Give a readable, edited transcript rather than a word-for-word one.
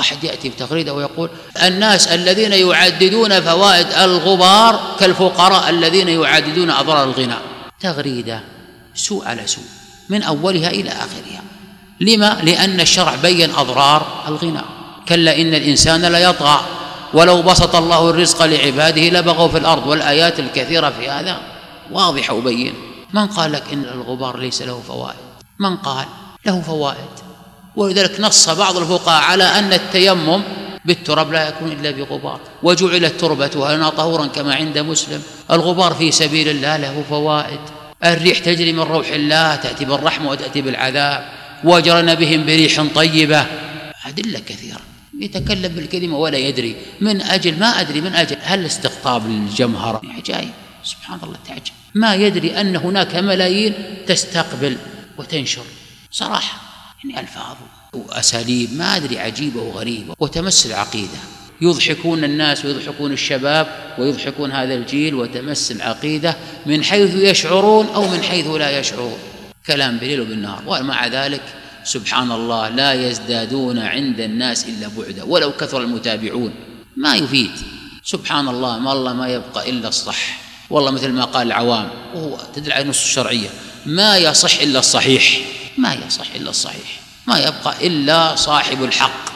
واحد يأتي بتغريدة ويقول الناس الذين يعددون فوائد الغبار كالفقراء الذين يعددون أضرار الغناء. تغريدة سوء على سوء من أولها إلى آخرها. لما؟ لأن الشرع بين أضرار الغناء. كلا إن الإنسان ليطغى ولو بسط الله الرزق لعباده لبغوا في الأرض، والآيات الكثيرة في هذا واضحة وبين. من قال لك إن الغبار ليس له فوائد؟ من قال له فوائد؟ ولذلك نص بعض الفقهاء على أن التيمم بالتراب لا يكون إلا بغبار، وجعلت تربتها لنا طهورا كما عند مسلم. الغبار في سبيل الله له فوائد. الريح تجري من روح الله، تأتي بالرحمة وتأتي بالعذاب. وجرنا بهم بريح طيبة. أدلة كثيرة. يتكلم بالكلمة ولا يدري من أجل ما أدري من أجل هل استقطاب الجمهرة. عجائب سبحان الله تعجب، ما يدري أن هناك ملايين تستقبل وتنشر صراحة، يعني ألفاظ وأساليب ما أدري عجيبة وغريبة، وتمس العقيدة. يضحكون الناس ويضحكون الشباب ويضحكون هذا الجيل، وتمس العقيدة من حيث يشعرون أو من حيث لا يشعرون. كلام بالليل وبالنهار، ومع ذلك سبحان الله لا يزدادون عند الناس إلا بعدا ولو كثر المتابعون. ما يفيد سبحان الله، والله ما يبقى إلا الصح. والله مثل ما قال العوام، وهو تدل على النصوص الشرعية، ما يصح إلا الصحيح، ما يصح إلا الصحيح، ما يبقى إلا صاحب الحق.